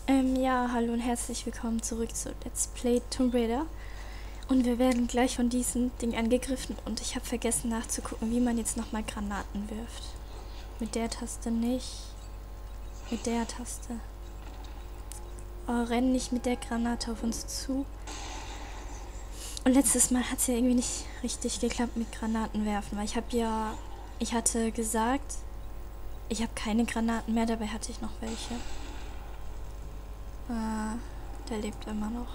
Ja, hallo und herzlich willkommen zurück zu Let's Play Tomb Raider. Und wir werden gleich von diesem Ding angegriffen und ich habe vergessen nachzugucken, wie man jetzt nochmal Granaten wirft. Mit der Taste nicht. Mit der Taste. Oh, renn nicht mit der Granate auf uns zu. Und letztes Mal hat es ja irgendwie nicht richtig geklappt mit Granaten werfen, weil ich hatte gesagt, ich habe keine Granaten mehr, dabei hatte ich noch welche. Ah, der lebt immer noch.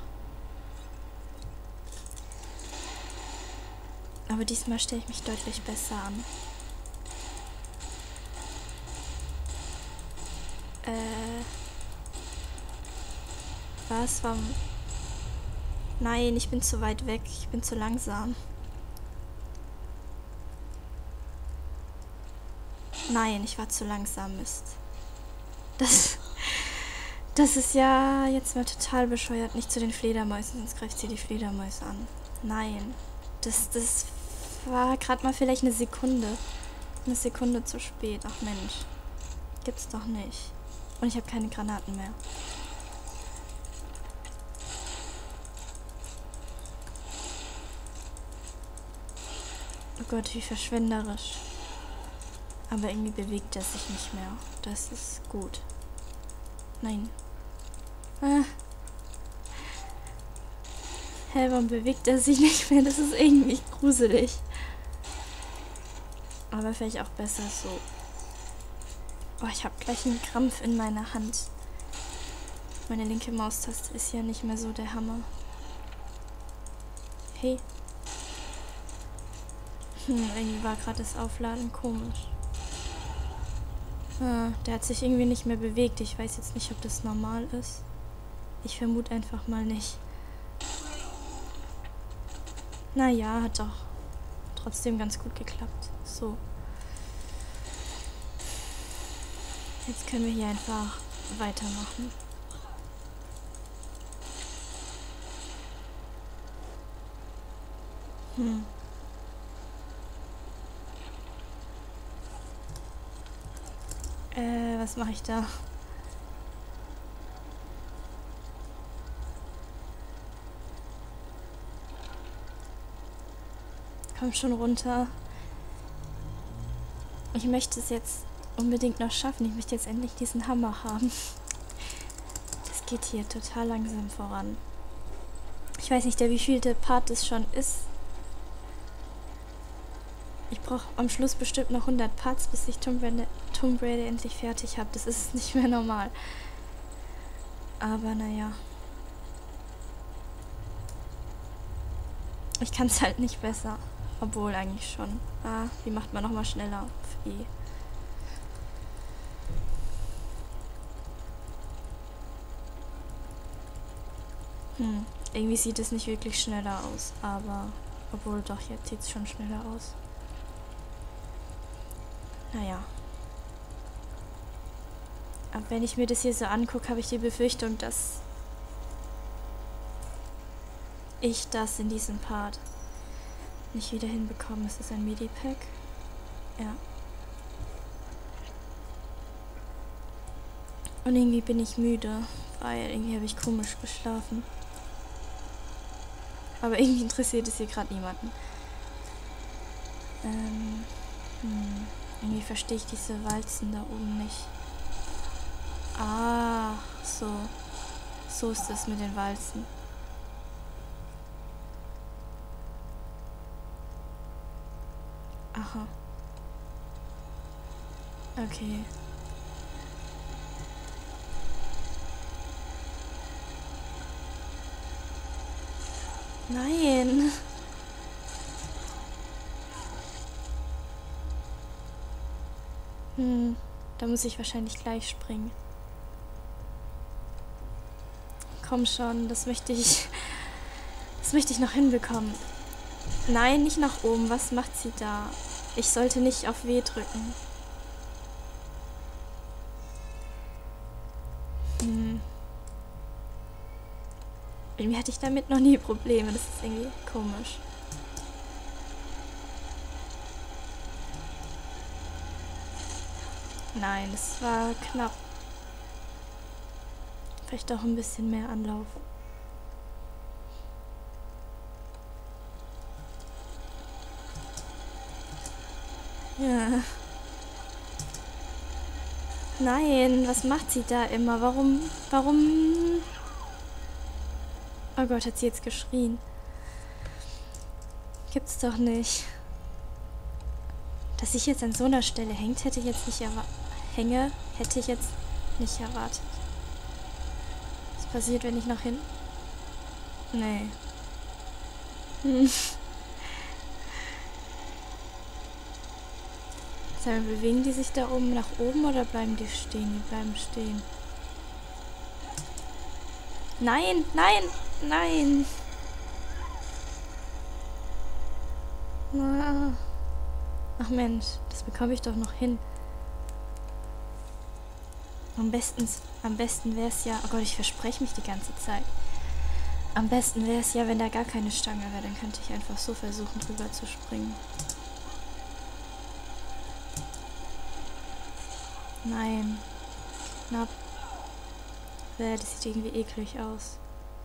Aber diesmal stelle ich mich deutlich besser an. Was? Warum? Nein, ich bin zu weit weg. Ich bin zu langsam. Nein, ich war zu langsam, Mist. Das ist ja jetzt mal total bescheuert. Nicht zu den Fledermäusen, sonst greift sie die Fledermäuse an. Nein. Das war gerade mal vielleicht eine Sekunde. Eine Sekunde zu spät. Ach Mensch. Gibt's doch nicht. Und ich habe keine Granaten mehr. Oh Gott, wie verschwenderisch. Aber irgendwie bewegt er sich nicht mehr. Das ist gut. Nein. Hä, warum bewegt er sich nicht mehr? Das ist irgendwie gruselig. Aber vielleicht auch besser so. Oh, ich habe gleich einen Krampf in meiner Hand. Meine linke Maustaste ist ja nicht mehr so der Hammer. Hey. Irgendwie war gerade das Aufladen komisch. Der hat sich irgendwie nicht mehr bewegt. Ich weiß jetzt nicht, ob das normal ist. Ich vermute einfach mal nicht. Naja, hat doch trotzdem ganz gut geklappt. So. Jetzt können wir hier einfach weitermachen. Was mache ich da? Komm schon runter. Ich möchte es jetzt unbedingt noch schaffen. Ich möchte jetzt endlich diesen Hammer haben. Das geht hier total langsam voran. Ich weiß nicht, der wievielte Part es schon ist. Ich brauche am Schluss bestimmt noch 100 Parts, bis ich Tomb Raider endlich fertig habe. Das ist nicht mehr normal. Aber naja. Ich kann es halt nicht besser. Obwohl eigentlich schon. Wie macht man nochmal schneller auf E? Irgendwie sieht es nicht wirklich schneller aus. Aber, obwohl doch, jetzt sieht es schon schneller aus. Naja. Aber wenn ich mir das hier so angucke, habe ich die Befürchtung, dass ich das in diesem Part nicht wieder hinbekomme. Ist das ein Medipack? Ja. Und irgendwie bin ich müde, weil irgendwie habe ich komisch geschlafen. Aber irgendwie interessiert es hier gerade niemanden. Irgendwie verstehe ich diese Walzen da oben nicht. Ah, so. So ist es mit den Walzen. Aha. Okay. Nein. Da muss ich wahrscheinlich gleich springen. Komm schon, das möchte ich noch hinbekommen. Nein, nicht nach oben. Was macht sie da? Ich sollte nicht auf W drücken. Irgendwie hatte ich damit noch nie Probleme. Das ist irgendwie komisch. Nein, das war knapp. Vielleicht auch ein bisschen mehr Anlauf. Ja. Nein, was macht sie da immer? Warum? Oh Gott, hat sie jetzt geschrien. Gibt's doch nicht. Dass ich jetzt an so einer Stelle hätte ich jetzt nicht erwartet. Was passiert, wenn ich noch hin? Nee. Bewegen die sich da oben nach oben oder bleiben die stehen? Die bleiben stehen. Nein, nein, nein. Ach Mensch, das bekomme ich doch noch hin. Am besten wäre es ja... Oh Gott, ich verspreche mich die ganze Zeit. Am besten wäre es ja, wenn da gar keine Stange wäre. Dann könnte ich einfach so versuchen, drüber zu springen. Nein. Knapp. Das sieht irgendwie eklig aus.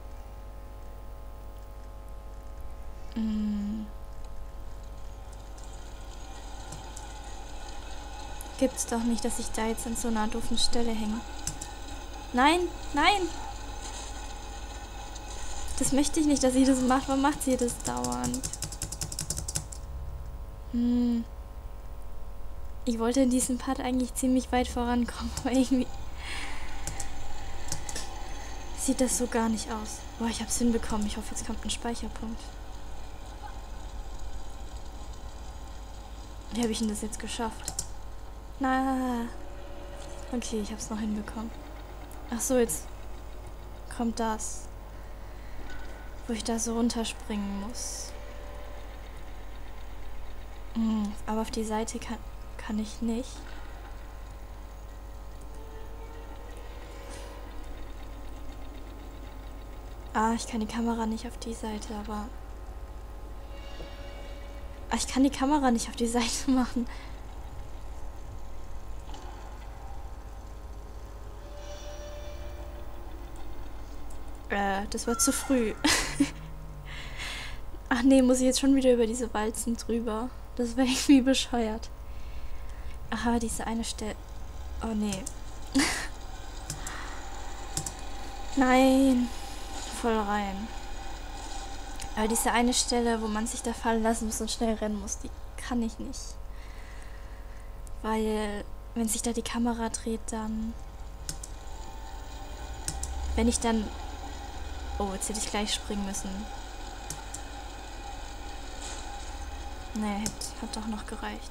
Gibt's doch nicht, dass ich da jetzt an so einer doofen Stelle hänge. Nein, nein! Das möchte ich nicht, dass sie das macht. Warum macht sie das dauernd? Ich wollte in diesem Part eigentlich ziemlich weit vorankommen, aber irgendwie sieht das so gar nicht aus. Boah, ich hab's hinbekommen. Ich hoffe, jetzt kommt ein Speicherpunkt. Wie habe ich denn das jetzt geschafft? Na, okay, ich hab's noch hinbekommen. Ach so, jetzt kommt das, wo ich da so runterspringen muss. Aber auf die Seite kann ich nicht. Ich kann die Kamera nicht auf die Seite, aber... ich kann die Kamera nicht auf die Seite machen. Das war zu früh. Ach nee, muss ich jetzt schon wieder über diese Walzen drüber. Das wäre irgendwie bescheuert. Aha, diese eine Stelle... Oh nee. Nein. Voll rein. Aber diese eine Stelle, wo man sich da fallen lassen muss und schnell rennen muss, die kann ich nicht. Weil, wenn sich da die Kamera dreht, dann... Wenn ich dann... Oh, jetzt hätte ich gleich springen müssen. Nee, hat doch noch gereicht.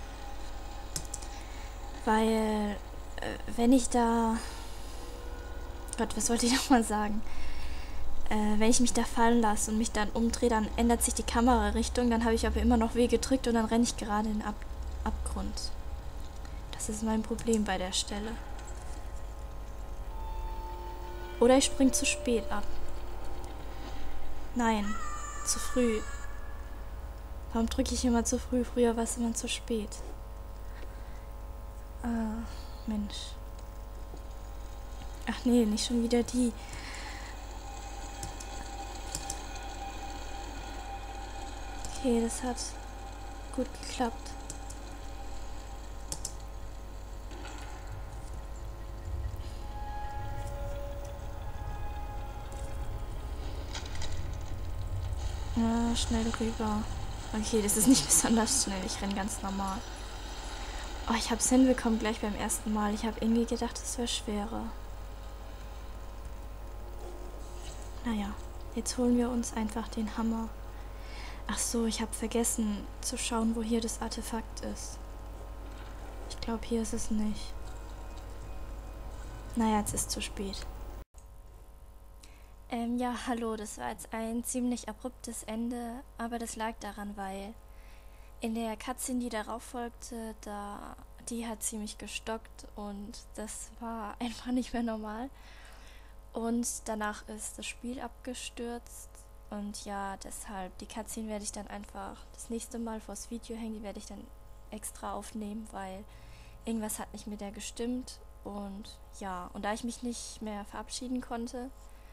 Weil, wenn ich da... Gott, was wollte ich nochmal sagen? Wenn ich mich da fallen lasse und mich dann umdrehe, dann ändert sich die Kamerarichtung, dann habe ich aber immer noch W gedrückt und dann renne ich gerade in den Abgrund. Das ist mein Problem bei der Stelle. Oder ich springe zu spät ab. Nein, zu früh. Warum drücke ich immer zu früh? Früher war es immer zu spät. Mensch. Ach nee, nicht schon wieder die. Okay, das hat gut geklappt. Ja, schnell rüber. Okay, das ist nicht besonders schnell. Ich renne ganz normal. Oh, ich habe es hinbekommen gleich beim ersten Mal. Ich habe irgendwie gedacht, es wäre schwerer. Naja, jetzt holen wir uns einfach den Hammer. Ach so, ich habe vergessen zu schauen, wo hier das Artefakt ist. Ich glaube, hier ist es nicht. Naja, jetzt ist zu spät. Ja, hallo, das war jetzt ein ziemlich abruptes Ende, aber das lag daran, weil in der Cutscene, die darauf folgte, die hat ziemlich gestockt und das war einfach nicht mehr normal. Und danach ist das Spiel abgestürzt und ja, deshalb, die Cutscene werde ich dann einfach das nächste Mal vors Video hängen, die werde ich dann extra aufnehmen, weil irgendwas hat nicht mit der gestimmt Und ja, und da ich mich nicht mehr verabschieden konnte,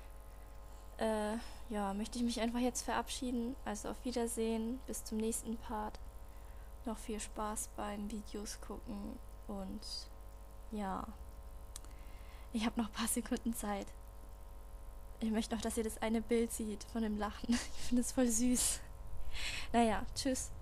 ja, möchte ich mich einfach jetzt verabschieden. Also auf Wiedersehen, bis zum nächsten Part. Noch viel Spaß beim Videos gucken und ja, ich habe noch ein paar Sekunden Zeit. Ich möchte noch, dass ihr das eine Bild seht von dem Lachen. Ich finde es voll süß. Naja, tschüss.